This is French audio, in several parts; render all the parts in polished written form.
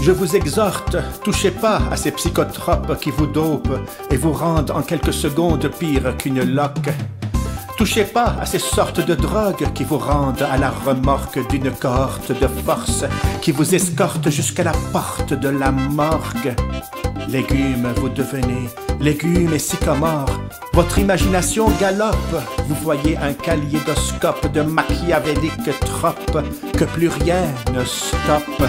Je vous exhorte, touchez pas à ces psychotropes qui vous dopent et vous rendent en quelques secondes pire qu'une loque. Touchez pas à ces sortes de drogues qui vous rendent à la remorque d'une cohorte de force qui vous escorte jusqu'à la porte de la morgue. Légumes vous devenez, légumes et sycomores. Votre imagination galope, vous voyez un kaléidoscope de machiavéliques tropes que plus rien ne stoppe.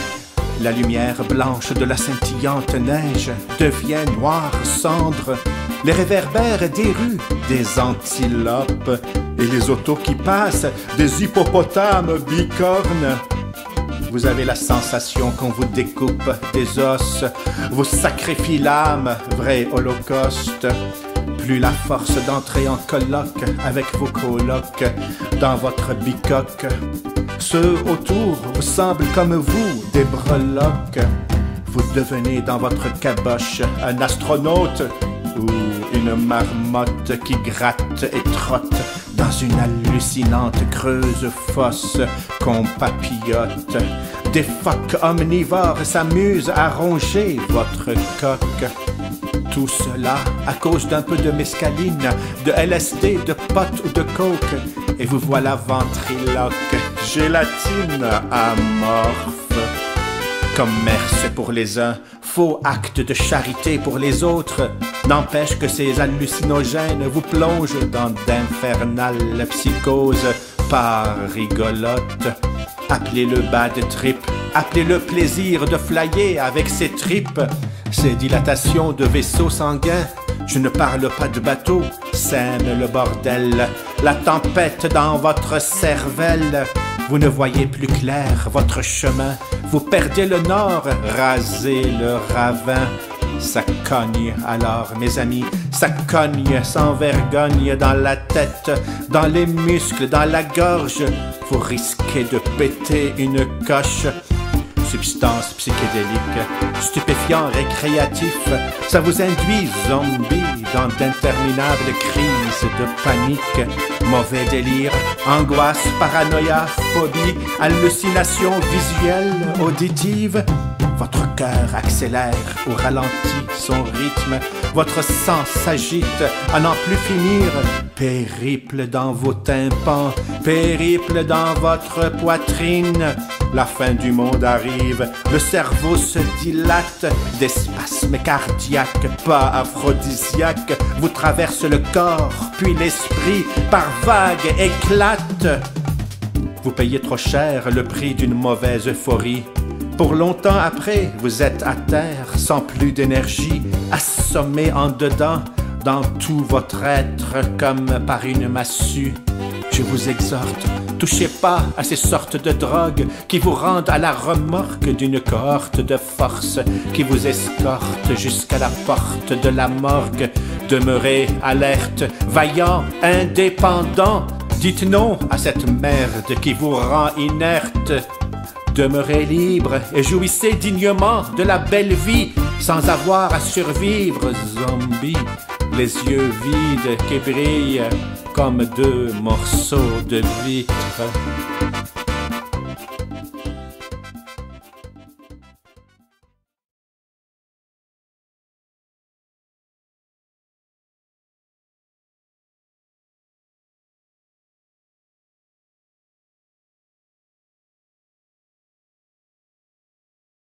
La lumière blanche de la scintillante neige devient noire cendre. Les réverbères des rues, des antilopes, et les autos qui passent, des hippopotames bicornes. Vous avez la sensation qu'on vous découpe des os, vous sacrifie l'âme, vrai holocauste. Plus la force d'entrer en colloque avec vos colocs dans votre bicoque. Ceux autour vous semblent comme vous, des breloques. Vous devenez dans votre caboche un astronaute ou une marmotte qui gratte et trotte dans une hallucinante creuse fosse qu'on papillote. Des phoques omnivores s'amusent à ronger votre coque. Tout cela à cause d'un peu de mescaline, de LSD, de pot ou de coke. Et vous voilà ventriloque, gélatine amorphe. Commerce pour les uns, faux acte de charité pour les autres. N'empêche que ces hallucinogènes vous plongent dans d'infernales psychoses pas rigolotes. Appelez-le bad trip, appelez-le plaisir de flyer avec ses tripes, ces dilatations de vaisseaux sanguins. Je ne parle pas de bateau, sème le bordel, la tempête dans votre cervelle. Vous ne voyez plus clair votre chemin, vous perdez le nord, rasez le ravin. Ça cogne alors, mes amis, ça cogne sans vergogne dans la tête, dans les muscles, dans la gorge. Vous risquez de péter une coche. Substance psychédélique, stupéfiant récréatif, ça vous induit zombie dans d'interminables crises de panique. Mauvais délire, angoisse, paranoïa, phobie, hallucination visuelle, auditive. Votre cœur accélère ou ralentit son rythme. Votre sang s'agite à n'en plus finir. Périple dans vos tympans, périple dans votre poitrine. La fin du monde arrive, le cerveau se dilate. Des spasmes cardiaques, pas aphrodisiaques, vous traversent le corps, puis l'esprit par vagues éclate. Vous payez trop cher le prix d'une mauvaise euphorie. Pour longtemps après, vous êtes à terre, sans plus d'énergie, assommé en dedans, dans tout votre être, comme par une massue. Je vous exhorte, touchez pas à ces sortes de drogues qui vous rendent à la remorque d'une cohorte de force qui vous escorte jusqu'à la porte de la morgue. Demeurez alerte, vaillant, indépendant. Dites non à cette merde qui vous rend inerte. Demeurez libre et jouissez dignement de la belle vie sans avoir à survivre, zombie, les yeux vides qui brillent comme deux morceaux de vitre.